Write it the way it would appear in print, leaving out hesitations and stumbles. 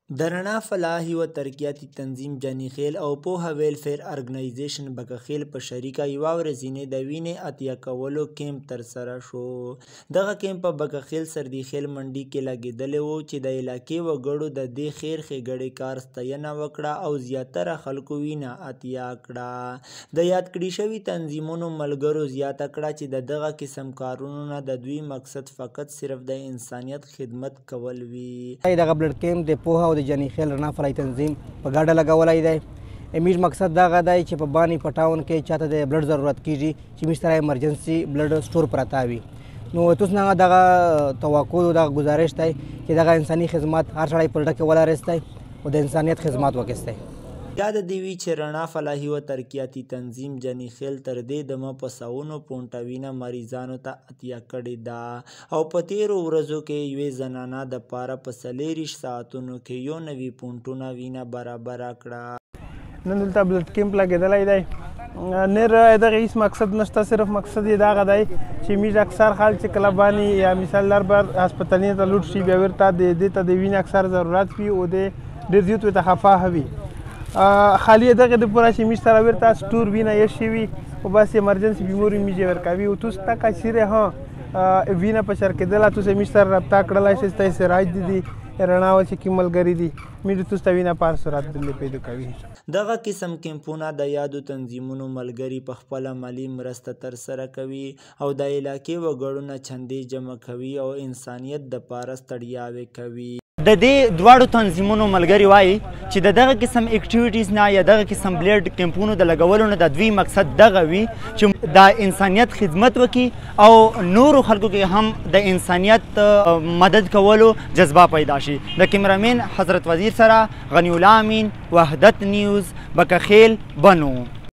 د رڼا فلاحي و ترقیاتي تنظیم جني خیل او پوهه ویلفیر ارګنایزیشن بکخیل په شریکه یوه ورځنۍ د وینې عطیه کولو کیمپ ترسره شو. دغه کیمپ په بکخیل سردي خیل منډي کې لګېدلی و چې د علاقې وګړو د دې خیر ښېګړې کار ستاینه وکړه او زیاتره خلکو وینه عطیه کړه. د یاد کړي شوي تنظیمونو ملګرو زیاته کړه چې د دغه قسم کارونو نه د دوی مقصد فقط صرف د انسانیت خدمت کول وي. دغه بلډ کیمپ د پوهه د جني خیل رڼا فلاحي تنظیم په ګډه لګولی دی. امیج مقصد دغه دی چې په بانی په ټاون کې چاته د بلډ ضرورت کیږي چې موږ سره ایمرجنسي بلډ سټور پراته وي، نو تاسو نه دغه توقع او دغه گزارش دی چې دغه انساني خدمات هر سړی په ډګه کې ولرستی او د انسانیت خدمات وکړي. یاد دی وی چې رڼا فلاحي و ترقیاتي تنظیم جني خیل تر دې دمه په سوونو پونټه وینه مریضانو ته عطیه کړې ده او په تیرو ورځو کې یوې زنانه دپاره په 40 ساعتونو کې 1 پونټونه وینه برابره کړه. نن دلته بلډ کیمپ لګېدلی دی. نیر دغه هیڅ مقصد نشته، صرف مقصد یې دغه دی چې موږ اکثر خلک چې کله باندې یا مثال در بر هسپتالونو ته لوټ شي بیا ورته د دې ته د وینې اکثر ضرورت وي او د ډېر زیات ورته خفه وي. خالی دغه د پوره چې موږ سره ورته سټور وینه ایښې وي او بس ایمرجنسي بیماري موږ ورکوي او تاسو ته که چیرې وینه په سر کېدله تاسو موږ سره رابطه کړلی شئ. ستاسې سراج دي رڼا و چې کوم ملګري دي موږ تاسو ته وینه په هر صورت باندې پیدا کوي. دغه قسم کیمپونه د یادو تنظیمونو ملګري په خپله مالي مرسته ترسره کوي او د علاقې وګړو نه چندې جمع کوي او انسانیت دپاره ستړیاوې کوي. د دې دواړو تنظیمونو ملګري وایي چې د دغه قسم اکټیویټیز نه یا دغه قسم بلډ کیمپونو د لګولو نه د دوی مقصد دغه وي چې د انسانیت خدمت وکړي او نورو خلکو کې هم د انسانیت مدد کولو جذبه پیدا شي. د کیمرامین حضرت وزیر سره غنی الله امین، وحدت نیوز، بکخیل، بنو.